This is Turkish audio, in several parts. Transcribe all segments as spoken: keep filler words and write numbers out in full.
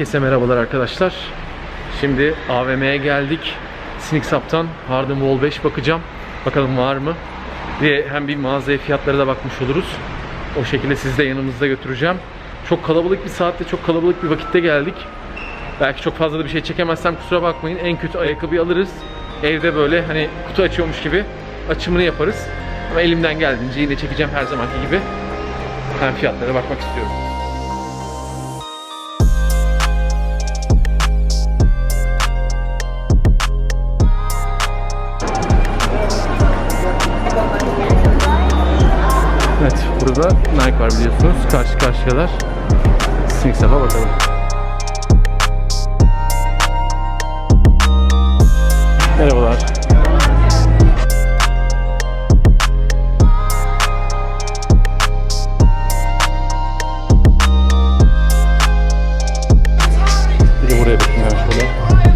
Herkese merhabalar arkadaşlar. Şimdi A V M'ye geldik. Sneaks Up'tan Harden Wall beş bakacağım. Bakalım var mı? Diye hem bir mağazaya fiyatlara da bakmış oluruz. O şekilde sizi de yanımızda götüreceğim. Çok kalabalık bir saatte, çok kalabalık bir vakitte geldik. Belki çok fazla da bir şey çekemezsem kusura bakmayın. En kötü ayakkabıyı alırız. Evde böyle hani kutu açıyormuş gibi açımını yaparız. Ama elimden geldiğince yine çekeceğim her zamanki gibi. Ben fiyatlara bakmak istiyorum. Evet, burada Nike var biliyorsunuz. Karşı karşıyalar. Sneaks Up'a bakalım. Merhabalar. Bir de buraya bakayım şöyle.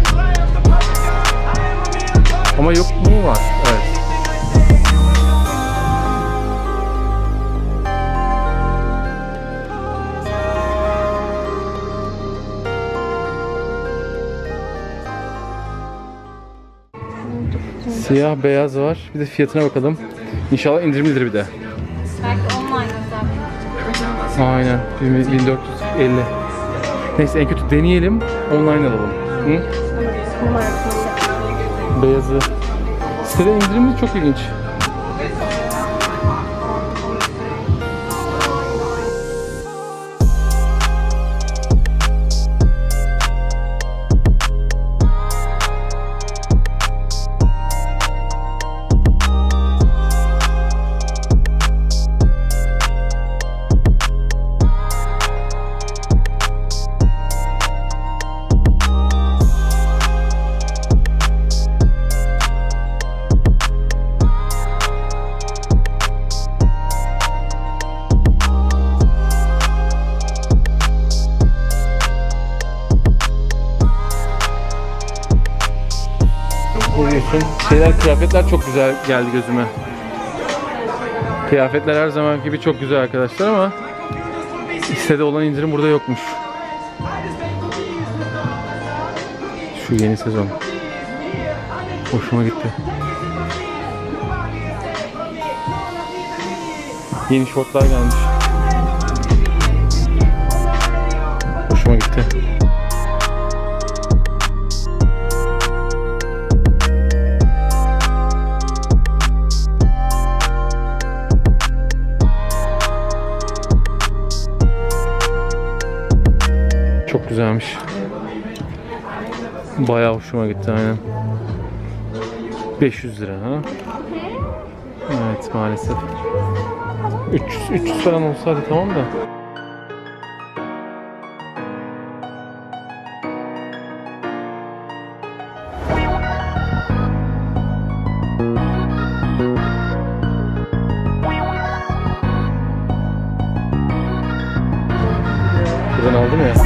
Ama yok mu var? Evet. Siyah beyaz var. Bir de fiyatına bakalım. İnşallah indirimlidir bir de. Belki online güzel. Aynen. bin dört yüz elli. Neyse en kötü deneyelim. Online alalım. Hı? Beyazı. Sitede indirimli çok ilginç. Şeyler, kıyafetler çok güzel geldi gözüme. Kıyafetler her zaman gibi çok güzel arkadaşlar ama sitede olan indirim burada yokmuş. Şu yeni sezon. Hoşuma gitti. Yeni şortlar gelmiş. Hoşuma gitti. Çok güzelmiş. Bayağı hoşuma gitti aynen. beş yüz lira ha. Evet maalesef. üç yüz üç yüz falan olsaydı tamam da. Buradan aldım ya.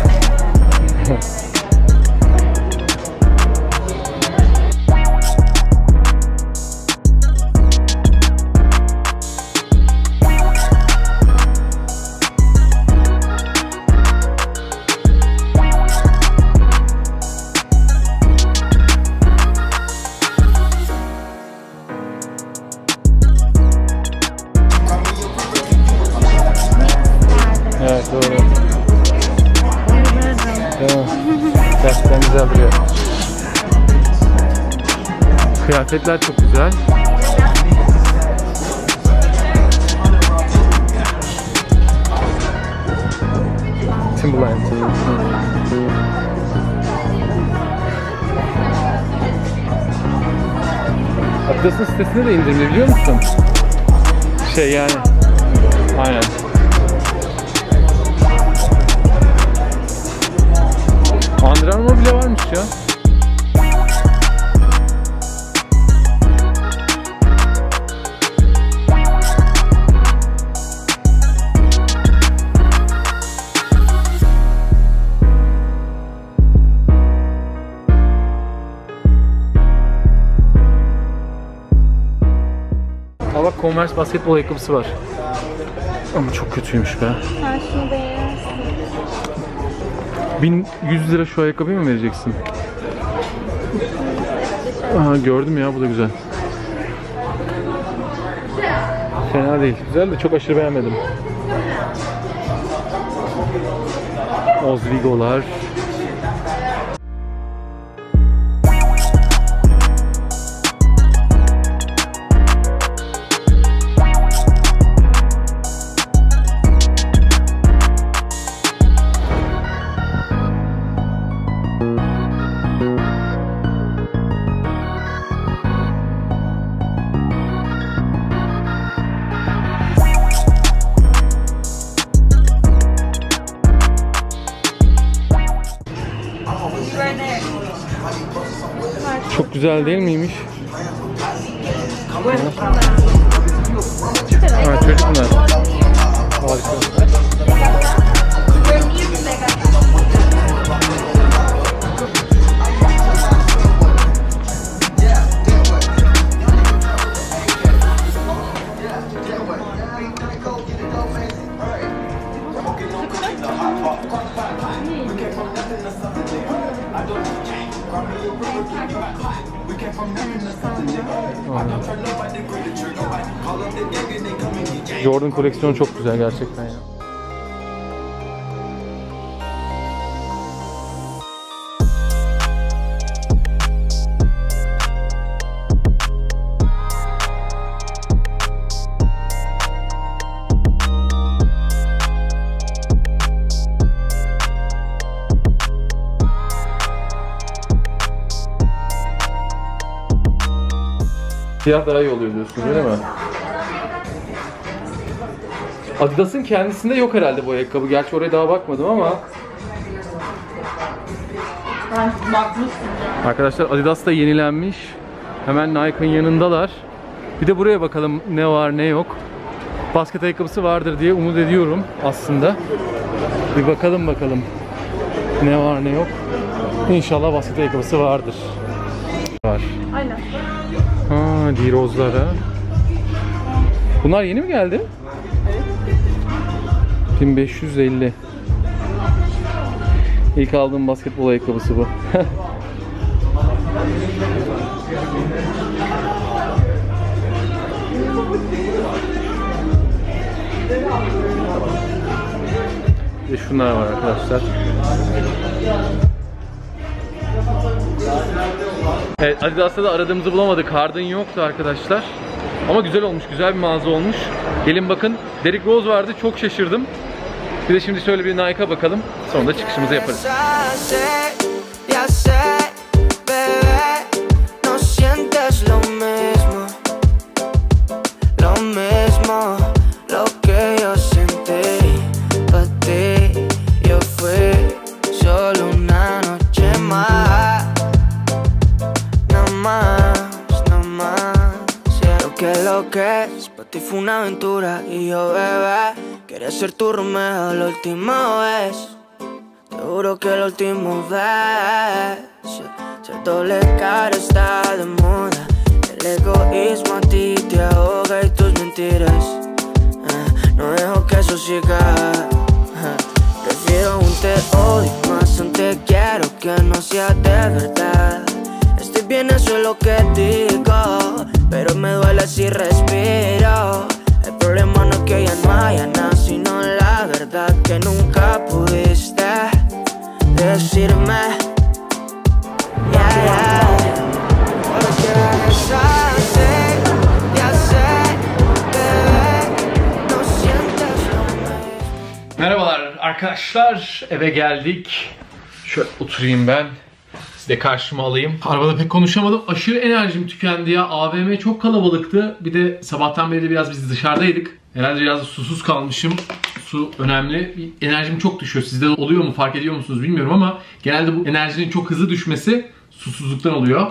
Evet doğru. Tamam. Gerçekten güzel duruyor. Kıyafetler çok güzel. Timberland. Adidas'ın sitesinde de indirimli biliyor musun? Şey yani. Aynen. Under Armour bile varmış ya. Ama Converse basketbol ayakkabısı var. Ama çok kötüymüş be. Sen şunu beğenirsin. bin yüz lira şu ayakkabıyı mı vereceksin? Aha, gördüm ya, bu da güzel. Fena değil. Güzel de çok aşırı beğenmedim. Ozwego'lar. Çok güzel değil miymiş? Ha, çocuk bunlar. Harika. Jordan koleksiyonu çok güzel gerçekten ya. Siyah daha iyi oluyor diyorsun, öyle mi? Adidas'ın kendisinde yok herhalde bu ayakkabı. Gerçi oraya daha bakmadım ama. Ben bakmıştım. Arkadaşlar Adidas da yenilenmiş. Hemen Nike'ın yanındalar. Bir de buraya bakalım ne var ne yok. Basket ayakkabısı vardır diye umut ediyorum aslında. Bir bakalım bakalım ne var ne yok. İnşallah basket ayakkabısı vardır. Var. Aynen. Ha, D-Rose'lar ha. Bunlar yeni mi geldi? bin beş yüz elli. İlk aldığım basketbol ayakkabısı bu. Ve şunlar var arkadaşlar. Evet, Adidas'ta da aradığımızı bulamadık. Harden yoktu arkadaşlar. Ama güzel olmuş, güzel bir mağaza olmuş. Gelin bakın, Derrick Rose vardı, çok şaşırdım. Bir de şimdi şöyle bir Nike'a bakalım. Sonra da çıkışımızı yaparız. Ti fue una aventura y yo, bebé, quería ser tu Romeo la última vez. Te juro que la última vez. Ser doble cara está de moda. El egoísmo a ti te ahoga y tus mentiras. Eh, no dejo que eso siga. Eh, prefiero un te odio más un te quiero que no sea de verdad. Estoy bien, eso es lo que digo, pero me duele si respiro. El problema no es que ya no haya nada, sino la verdad que nunca pudiste decirme. Yeah, yeah. Porque regresaste, ya sé, bebé, no sientes lo mismo. Merhabalar arkadaşlar, eve geldik. Şöyle oturayım ben. De karşıma alayım. Arabada pek konuşamadım. Aşırı enerjim tükendi ya. A V M çok kalabalıktı. Bir de sabahtan beri de biraz biz dışarıdaydık. Herhalde biraz da susuz kalmışım. Su önemli. Enerjim çok düşüyor. Sizde de oluyor mu? Fark ediyor musunuz bilmiyorum ama genelde bu enerjinin çok hızlı düşmesi susuzluktan oluyor.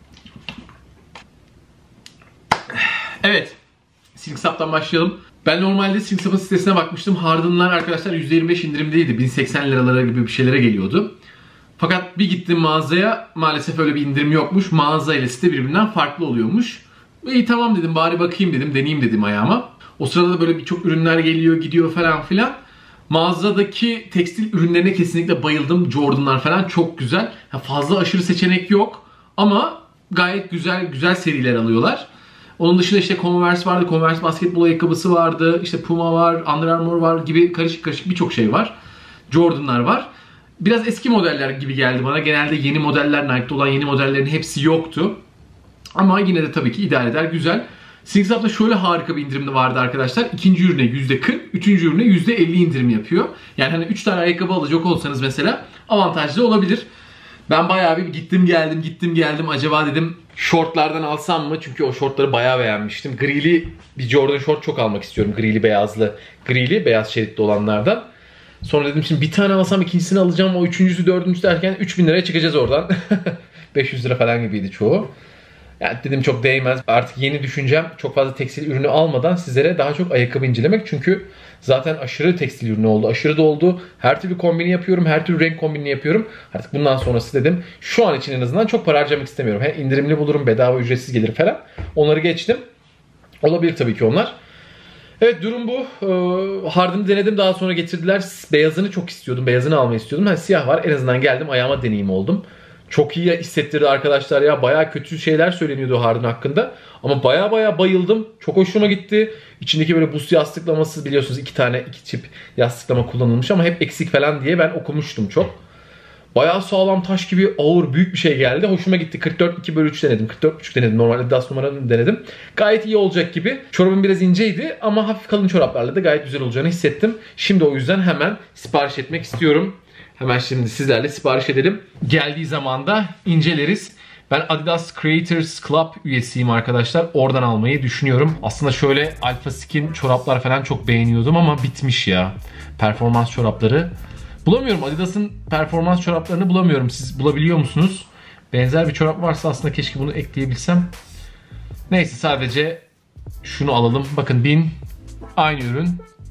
Evet. SlinkSup'tan başlayalım. Ben normalde SlinkSup'ın sitesine bakmıştım. Harden'lar arkadaşlar yüzde yirmi beş indirimdeydi. bin seksen liralara gibi bir şeylere geliyordu. Fakat bir gittim mağazaya, maalesef öyle bir indirim yokmuş. Mağaza ile site birbirinden farklı oluyormuş. İyi tamam dedim, bari bakayım dedim, deneyeyim dedim ayağıma. O sırada da böyle birçok ürünler geliyor, gidiyor falan filan. Mağazadaki tekstil ürünlerine kesinlikle bayıldım. Jordan'lar falan çok güzel. Ha, fazla aşırı seçenek yok ama gayet güzel güzel seriler alıyorlar. Onun dışında işte Converse vardı, Converse basketbol ayakkabısı vardı, işte Puma var, Under Armour var gibi karışık karışık birçok şey var. Jordan'lar var. Biraz eski modeller gibi geldi bana. Genelde yeni modeller, Nike'da olan yeni modellerin hepsi yoktu. Ama yine de tabii ki idare eder, güzel. Sneaks Up'ta şöyle harika bir indirim vardı arkadaşlar. İkinci ürüne yüzde kırk, üçüncü ürüne yüzde elli indirim yapıyor. Yani hani üç tane ayakkabı alacak olsanız mesela avantajlı olabilir. Ben bayağı bir gittim geldim gittim geldim. Acaba dedim şortlardan alsam mı? Çünkü o şortları bayağı beğenmiştim. Grili bir Jordan şort çok almak istiyorum. Grili beyazlı. Grili beyaz şeritli olanlardan. Sonra dedim şimdi bir tane alsam ikincisini alacağım. O üçüncüsü dördüncüsü derken üç bin liraya çıkacağız oradan. beş yüz lira falan gibiydi çoğu. Yani dedim çok değmez. Artık yeni düşüncem çok fazla tekstil ürünü almadan sizlere daha çok ayakkabı incelemek. Çünkü zaten aşırı tekstil ürünü oldu. Aşırı da oldu. Her türlü kombini yapıyorum. Her türlü renk kombini yapıyorum. Artık bundan sonrası dedim. Şu an için en azından çok para harcamak istemiyorum. He, indirimli bulurum. Bedava ücretsiz gelir falan. Onları geçtim. Olabilir tabii ki onlar. Evet durum bu. Ee, Harden'ı denedim. Daha sonra getirdiler. Beyazını çok istiyordum. Beyazını almayı istiyordum. Ha, siyah var. En azından geldim. Ayağıma deneyim oldum. Çok iyi hissettirdi arkadaşlar ya. Bayağı kötü şeyler söyleniyordu Harden hakkında. Ama baya baya bayıldım. Çok hoşuma gitti. İçindeki böyle buz yastıklaması biliyorsunuz iki tane iki çip yastıklama kullanılmış ama hep eksik falan diye ben okumuştum çok. Bayağı sağlam taş gibi ağır büyük bir şey geldi. Hoşuma gitti. kırk dört iki bölü üç denedim. kırk dört buçuk denedim. Normalde Adidas numaranı denedim. Gayet iyi olacak gibi. Çorabım biraz inceydi ama hafif kalın çoraplarla da gayet güzel olacağını hissettim. Şimdi o yüzden hemen sipariş etmek istiyorum. Hemen şimdi sizlerle sipariş edelim. Geldiği zaman da inceleriz. Ben Adidas Creators Club üyesiyim arkadaşlar. Oradan almayı düşünüyorum. Aslında şöyle Alpha Skin çoraplar falan çok beğeniyordum ama bitmiş ya. Performans çorapları. Bulamıyorum. Adidas'ın performans çoraplarını bulamıyorum. Siz bulabiliyor musunuz? Benzer bir çorap varsa aslında keşke bunu ekleyebilsem. Neyse sadece şunu alalım. Bakın bin aynı ürün.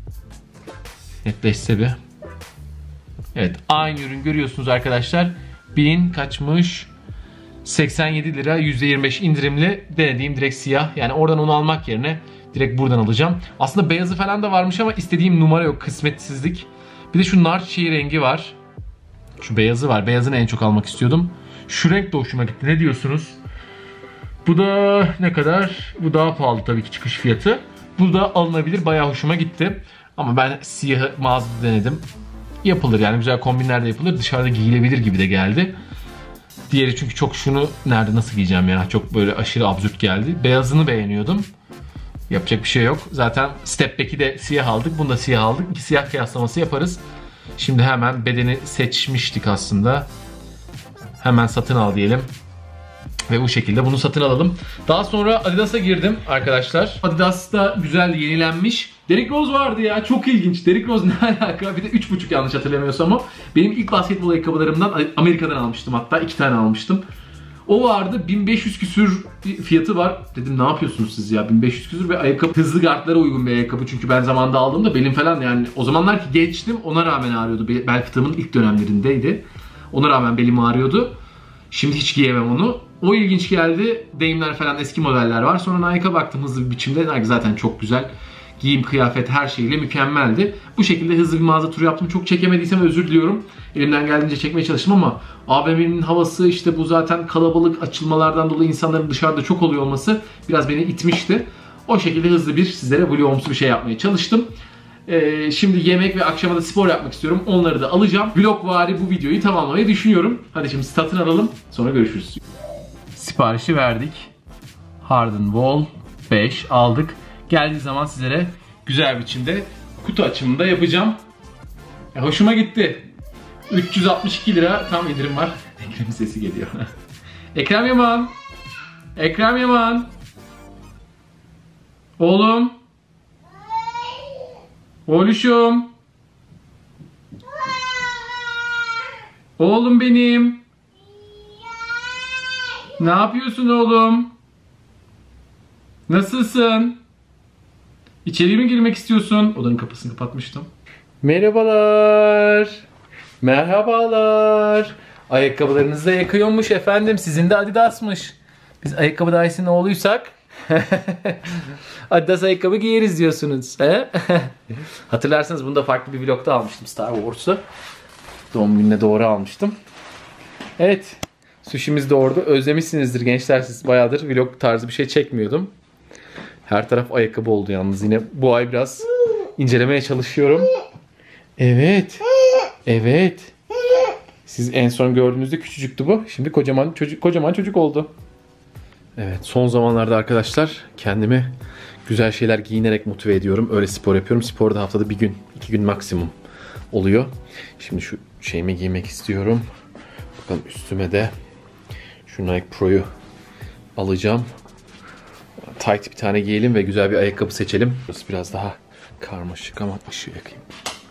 Netleşse bir. Evet aynı ürün görüyorsunuz arkadaşlar. bin kaçmış? seksen yedi lira yüzde yirmi beş indirimli denediğim direkt siyah. Yani oradan onu almak yerine direkt buradan alacağım. Aslında beyazı falan da varmış ama istediğim numara yok. Kısmetsizlik. Bir de şu nar çiğ rengi var. Şu beyazı var. Beyazını en çok almak istiyordum. Şu renk de hoşuma gitti. Ne diyorsunuz? Bu da ne kadar? Bu daha pahalı tabii ki çıkış fiyatı. Bu da alınabilir. Bayağı hoşuma gitti. Ama ben siyahı mağazada denedim. Yapılır yani güzel kombinler de yapılır. Dışarıda giyilebilir gibi de geldi. Diğeri çünkü çok şunu nerede nasıl giyeceğim ya. Çok böyle aşırı absürt geldi. Beyazını beğeniyordum. Yapacak bir şey yok. Zaten Step Back'i de siyah aldık. Bunu da siyah aldık. İki siyah kıyaslaması yaparız. Şimdi hemen bedeni seçmiştik aslında. Hemen satın al diyelim. Ve bu şekilde bunu satın alalım. Daha sonra Adidas'a girdim arkadaşlar. Adidas'ta güzel yenilenmiş. Derrick Rose vardı ya. Çok ilginç. Derrick Rose ne alaka? Bir de üç buçuk yanlış hatırlamıyorsam o. Benim ilk basketbol ayakkabılarımdan Amerika'dan almıştım hatta. iki tane almıştım. O vardı. bin beş yüz küsür fiyatı var. Dedim ne yapıyorsunuz siz ya? bin beş yüz küsür ve ayakkabı hızlı gardlara uygun bir ayakkabı. Çünkü ben zamanında aldığımda belim falan yani o zamanlar ki geçtim ona rağmen ağrıyordu. Bel fıtığımın ilk dönemlerindeydi. Ona rağmen belim ağrıyordu. Şimdi hiç giyemem onu. O ilginç geldi. Dame'ler falan eski modeller var. Sonra Nike'a baktım hızlı bir biçimde. Nike zaten çok güzel. Giyim, kıyafet her şeyle mükemmeldi. Bu şekilde hızlı bir mağaza turu yaptım. Çok çekemediysem özür diliyorum. Elimden geldiğince çekmeye çalıştım ama A V M'nin havası işte bu zaten kalabalık açılmalardan dolayı insanların dışarıda çok oluyor olması biraz beni itmişti. O şekilde hızlı bir sizlere vlogumsu bir şey yapmaya çalıştım. Ee, şimdi yemek ve akşama da spor yapmak istiyorum. Onları da alacağım. Vlogvari bu videoyu tamamlamayı düşünüyorum. Hadi şimdi satın alalım. Sonra görüşürüz. Siparişi verdik. Harden Wall beş aldık. Geldiği zaman sizlere güzel biçimde kutu açımında yapacağım. Ya hoşuma gitti. üç yüz altmış iki lira tam indirim var. Ekrem'in sesi geliyor. Ekrem Yaman. Ekrem Yaman. Oğlum. Oğluşum. Oğlum benim. Ne yapıyorsun oğlum? Nasılsın? İçeri mi girmek istiyorsun? Odanın kapısını kapatmıştım. Merhabalar. Merhabalar. Ayakkabılarınızı da yakıyormuş efendim. Sizin de Adidas'mış. Biz ayakkabı dairesinin oğluysak Adidas ayakkabı giyeriz diyorsunuz. He? Hatırlarsanız bunu da farklı bir vlogda almıştım, Star Wars'u. Doğum gününe doğru almıştım. Evet. Sushi'miz de orada. Özlemişsinizdir gençler, siz bayağıdır vlog tarzı bir şey çekmiyordum. Her taraf ayakkabı oldu yalnız. Yine bu ay biraz incelemeye çalışıyorum. Evet. Evet. Siz en son gördüğünüzde küçücüktü bu. Şimdi kocaman çocuk kocaman çocuk oldu. Evet, son zamanlarda arkadaşlar kendimi güzel şeyler giyinerek motive ediyorum. Öyle spor yapıyorum. Spor da haftada bir gün, iki gün maksimum oluyor. Şimdi şu şeyimi giymek istiyorum. Bakalım üstüme de şu Nike Pro'yu alacağım. Tight bir tane giyelim ve güzel bir ayakkabı seçelim. Burası biraz daha karmaşık ama ışığı yakayım.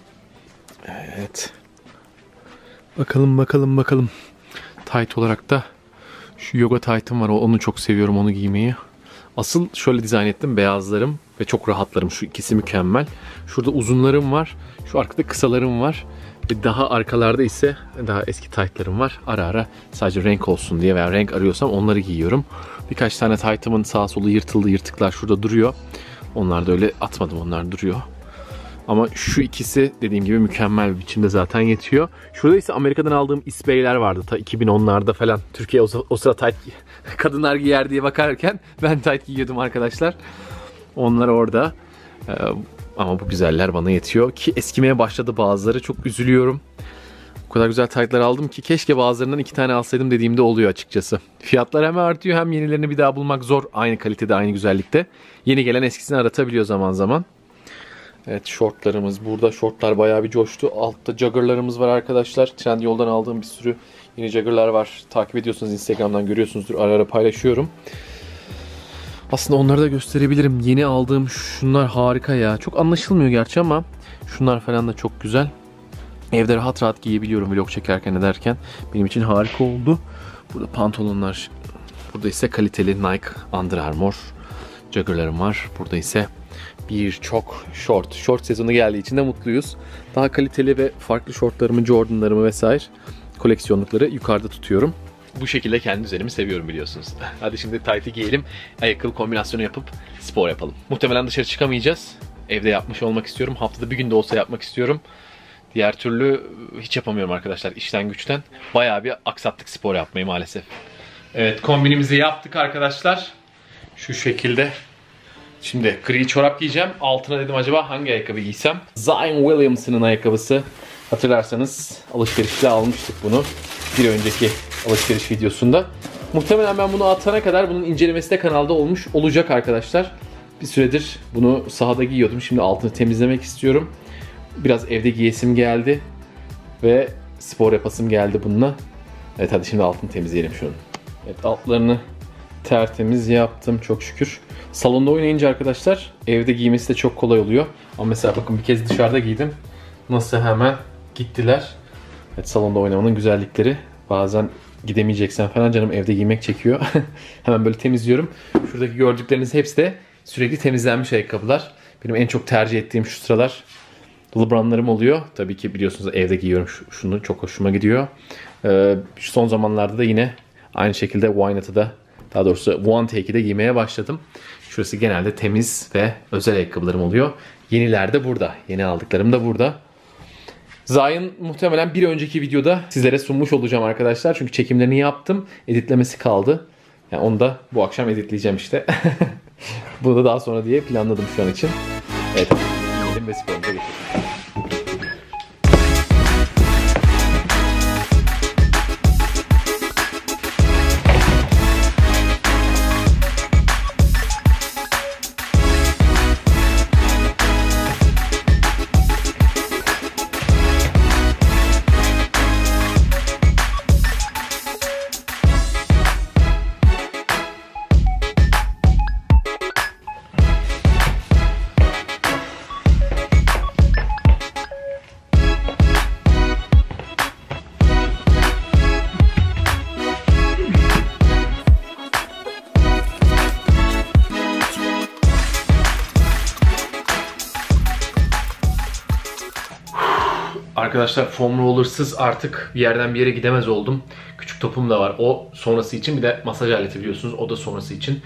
Evet. Bakalım bakalım bakalım. Tight olarak da şu yoga tight'ım var. Onu çok seviyorum, onu giymeyi. Asıl şöyle dizayn ettim. Beyazlarım ve çok rahatlarım. Şu ikisi mükemmel. Şurada uzunlarım var. Şu arkada kısalarım var. Ve daha arkalarda ise daha eski tight'larım var. Ara ara sadece renk olsun diye veya renk arıyorsam onları giyiyorum. Birkaç tane tight'ımın sağ solu yırtıldı, yırtıklar şurada duruyor. Onlar da öyle atmadım, onlar duruyor. Ama şu ikisi dediğim gibi mükemmel bir biçimde zaten yetiyor. Şurada ise Amerika'dan aldığım isbeyler vardı. Ta iki bin onlarda falan. Türkiye o, o sıra tight kadınlar giyer diye bakarken ben tight giyiyordum arkadaşlar. Onlar orada. Ee, ama bu güzeller bana yetiyor. Ki eskimeye başladı bazıları. Çok üzülüyorum. O kadar güzel tight'lar aldım ki keşke bazılarından iki tane alsaydım dediğimde oluyor açıkçası. Fiyatlar hem artıyor hem yenilerini bir daha bulmak zor. Aynı kalitede, aynı güzellikte. Yeni gelen eskisini aratabiliyor zaman zaman. Evet, şortlarımız burada. Şortlar bayağı bir coştu. Altta joggerlarımız var arkadaşlar. Trendyol'dan aldığım bir sürü yeni joggerlar var. Takip ediyorsunuz, Instagram'dan görüyorsunuzdur. Ara ara paylaşıyorum. Aslında onları da gösterebilirim. Yeni aldığım şunlar harika ya. Çok anlaşılmıyor gerçi ama şunlar falan da çok güzel. Evde rahat rahat giyebiliyorum vlog çekerken ederken. Benim için harika oldu. Burada pantolonlar. Burada ise kaliteli Nike Under Armour joggerlarım var. Burada ise birçok short. Short sezonu geldiği için de mutluyuz. Daha kaliteli ve farklı shortlarımı, Jordan'larımı vesaire koleksiyonlukları yukarıda tutuyorum. Bu şekilde kendi üzerimi seviyorum biliyorsunuz. Hadi şimdi tight'i giyelim. Ayakkabı kombinasyonu yapıp spor yapalım. Muhtemelen dışarı çıkamayacağız. Evde yapmış olmak istiyorum. Haftada bir gün de olsa yapmak istiyorum. Diğer türlü hiç yapamıyorum arkadaşlar. İşten güçten. Bayağı bir aksattık spor yapmayı maalesef. Evet, kombinimizi yaptık arkadaşlar. Şu şekilde. Şimdi gri çorap giyeceğim. Altına dedim acaba hangi ayakkabı giysem? Zion Williamson'ın ayakkabısı. Hatırlarsanız alışverişte almıştık bunu. Bir önceki alışveriş videosunda. Muhtemelen ben bunu atana kadar bunun incelemesi de kanalda olmuş olacak arkadaşlar. Bir süredir bunu sahada giyiyordum. Şimdi altını temizlemek istiyorum. Biraz evde giyesim geldi. Ve spor yapasım geldi bununla. Evet, hadi şimdi altını temizleyelim şunu. Evet, altlarını tertemiz yaptım çok şükür. Salonda oynayınca arkadaşlar evde giymesi de çok kolay oluyor. Ama mesela bakın bir kez dışarıda giydim. Nasıl hemen gittiler. Evet, salonda oynamanın güzellikleri. Bazen gidemeyeceksen falan canım evde giymek çekiyor. Hemen böyle temizliyorum. Şuradaki gördükleriniz hepsi de sürekli temizlenmiş ayakkabılar. Benim en çok tercih ettiğim şu sıralar LeBron'larım oluyor. Tabii ki biliyorsunuz evde giyiyorum. Şunu çok hoşuma gidiyor. Ee, şu son zamanlarda da yine aynı şekilde Why Not'ı da, daha doğrusu One Take'i de giymeye başladım. Şurası genelde temiz ve özel ayakkabılarım oluyor. Yeniler de burada. Yeni aldıklarım da burada. Zion muhtemelen bir önceki videoda sizlere sunmuş olacağım arkadaşlar. Çünkü çekimlerini yaptım. Editlemesi kaldı. Yani onu da bu akşam editleyeceğim işte. Bunu da daha sonra diye planladım şu an için. Evet. Gidelim ve sporumuza geçelim. Arkadaşlar foam rollersız artık bir yerden bir yere gidemez oldum. Küçük topum da var. O sonrası için, bir de masaj aleti biliyorsunuz. O da sonrası için.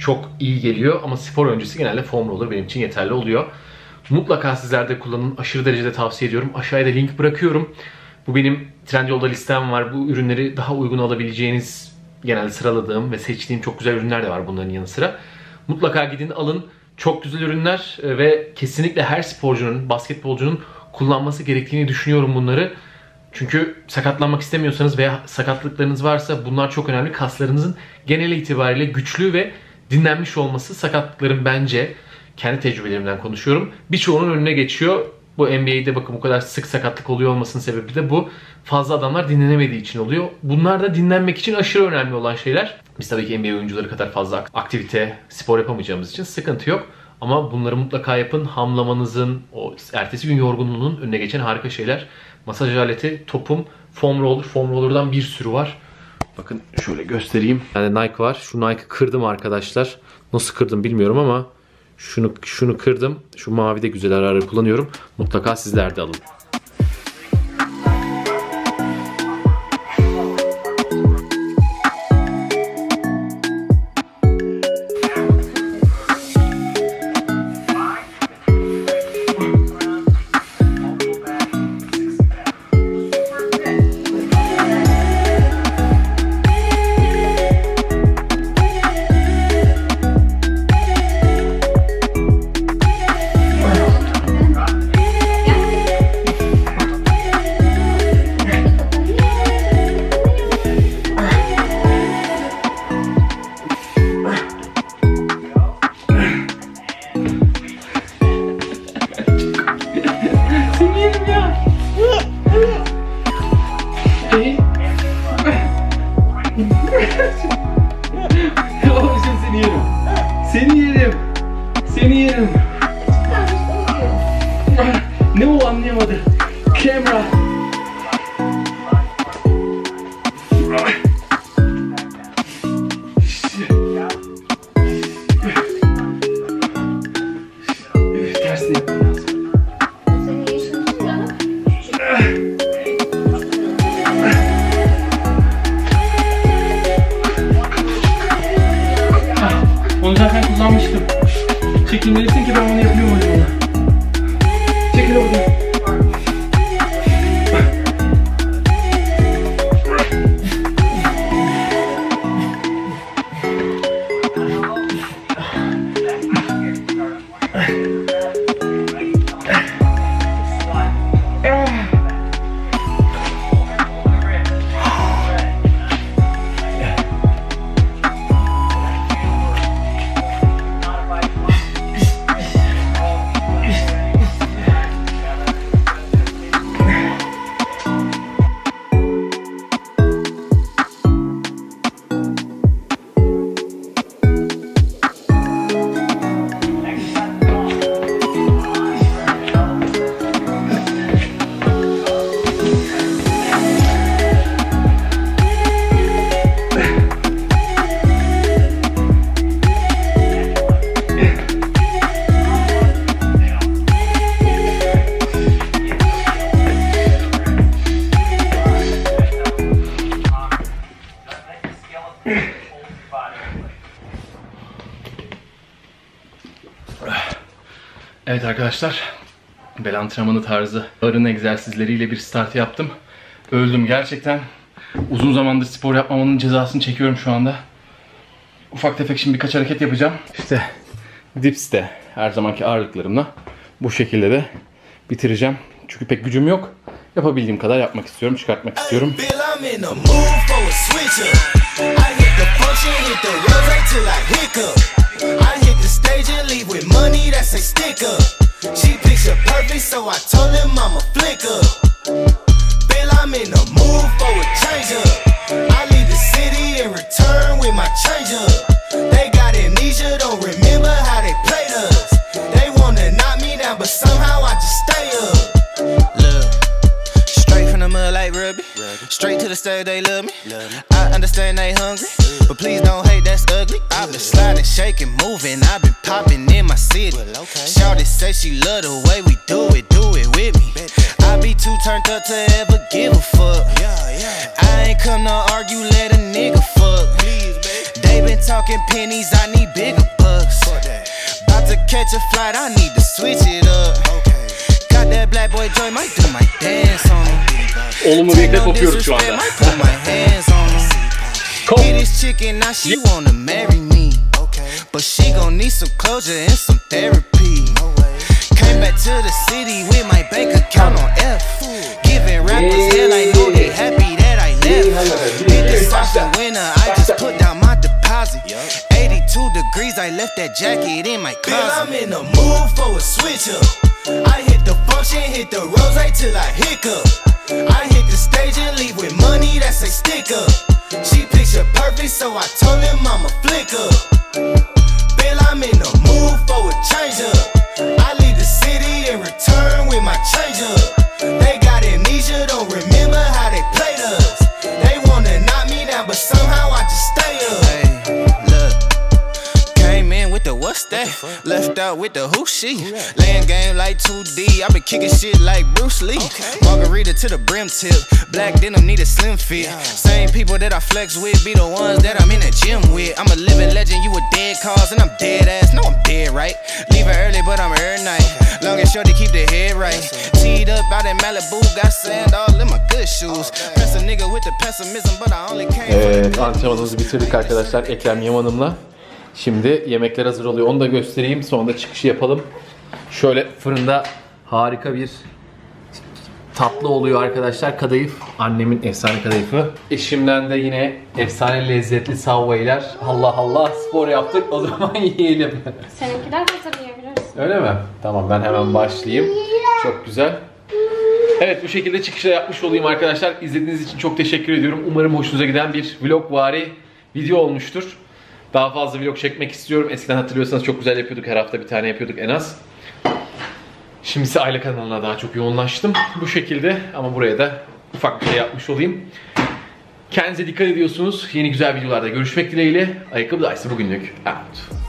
çok iyi geliyor ama spor öncesi genelde foam roller benim için yeterli oluyor. Mutlaka sizler de kullanın. Aşırı derecede tavsiye ediyorum. Aşağıya da link bırakıyorum. Bu benim Trendyol'da listem var. Bu ürünleri daha uygun alabileceğiniz, genelde sıraladığım ve seçtiğim çok güzel ürünler de var bunların yanı sıra. Mutlaka gidin alın. Çok güzel ürünler ve kesinlikle her sporcunun, basketbolcunun kullanması gerektiğini düşünüyorum bunları. Çünkü sakatlanmak istemiyorsanız veya sakatlıklarınız varsa bunlar çok önemli. Kaslarınızın genel itibariyle güçlü ve dinlenmiş olması sakatlıkların, bence kendi tecrübelerimden konuşuyorum, birçoğunun önüne geçiyor. Bu N B A'de bakın bu kadar sık sakatlık oluyor olmasının sebebi de bu. Fazla adamlar dinlenemediği için oluyor. Bunlar da dinlenmek için aşırı önemli olan şeyler. Biz tabii ki N B A oyuncuları kadar fazla aktivite, spor yapamayacağımız için sıkıntı yok. Ama bunları mutlaka yapın. Hamlamanızın, o ertesi gün yorgunluğunun önüne geçen harika şeyler. Masaj aleti, topum, foam roller. Foam roller'dan bir sürü var. Bakın şöyle göstereyim. Yani Nike var. Şu Nike'ı kırdım arkadaşlar. Nasıl kırdım bilmiyorum ama şunu şunu kırdım. Şu mavi de güzel, ara ara kullanıyorum. Mutlaka sizler de alın. Oğlum seni yerim. Seni yerim. Seni yerim. Ne o, anlayamadı. Camera. Tersine yapmam lazım. Onu zaten kullanmıştım. Çekilmelisin ki ben onu yapıyorum hocam. Çekil oradan. Evet arkadaşlar, bel antrenmanı tarzı ağırın egzersizleriyle bir start yaptım. Öldüm gerçekten. Uzun zamandır spor yapmamanın cezasını çekiyorum şu anda. Ufak tefek şimdi birkaç hareket yapacağım. İşte dips'te her zamanki ağırlıklarımla bu şekilde de bitireceğim. Çünkü pek gücüm yok. Yapabildiğim kadar yapmak istiyorum, çıkartmak istiyorum. I hit the stage and leave with money that say stick up. She picture perfect, so I told him I'm a flick up. Bill, I'm in the mood for a change up. I leave the city and return with my change up. They got amnesia, don't remember how they played us. They wanna knock me down, but somehow I just stay up. Look, straight from the mud like Ruby. Straight to the stage, they love me. I understand they hungry, but please don't hate, that's ugly. I've been sliding, shaking, moving, I've been popping in my city. Shawty say she love the way we do it, do it with me. I be too turned up to ever give a fuck. I ain't come to argue, let a nigga fuck. They been talking pennies, I need bigger bucks. About to catch a flight, I need to switch it up. Got that black boy joy, might do my dance on him. Olumlu bir ekle kopuyoruz şu anda. Might put my hands on him. Get this chicken, now she wanna marry me. But she gon' need some closure and some therapy. Came back to the city with my bank account on F. Giving rappers hell, I know they happy that I left. Did this off the winter, I just put down my deposit. eighty-two degrees, I left that jacket in my closet. Bill, I'm in the mood for a switch up. I hit the function, hit the rose right till I hiccup. I hit the stage and leave with money that's a stick up. She picture perfect, so I told him I'ma flick up. Bill, I'm in the mood for a change up. I leave the city and return with my change up. They got amnesia, don't remember how they played us. They wanna knock me down, but somehow I just stay up. Hey, look, came in with the what's that? Left out with the who she? Laying game like two D, I been kicking shit like Bruce Lee. Margarita to the brim tip, black denim need a slim fit. Same people that I flex with be the ones that I'm in the gym with. I'm a living legend, you a dead cause, and I'm dead ass. No, I'm dead right. Leaving early, but I'm here night. Long and short to keep the head right. Teed up out in Malibu, got sand all in my good shoes. Press a nigga with the pessimism, but I only came. Evet, antrenmanımızı bitirdik arkadaşlar Ekrem Yaman'ımla. Şimdi yemekler hazır oluyor. Onu da göstereyim. Sonra da çıkışı yapalım. Şöyle fırında harika bir tatlı oluyor arkadaşlar. Kadayıf. Annemin efsane kadayıfı. Eşimden de yine efsane lezzetli Subway'ler. Allah Allah, spor yaptık. O zaman yiyelim. Seninkiler hazır yiyebilirsin. Öyle mi? Tamam, ben hemen başlayayım. Çok güzel. Evet, bu şekilde çıkışta yapmış olayım arkadaşlar. İzlediğiniz için çok teşekkür ediyorum. Umarım hoşunuza giden bir vlogvari video olmuştur. Daha fazla vlog çekmek istiyorum. Eskiden hatırlıyorsanız çok güzel yapıyorduk. Her hafta bir tane yapıyorduk en az. Şimdi ise aile kanalına daha çok yoğunlaştım. Bu şekilde, ama buraya da ufak bir şey yapmış olayım. Kendinize dikkat ediyorsunuz. Yeni güzel videolarda görüşmek dileğiyle. Ayakkabı Dayısı bugünlük out.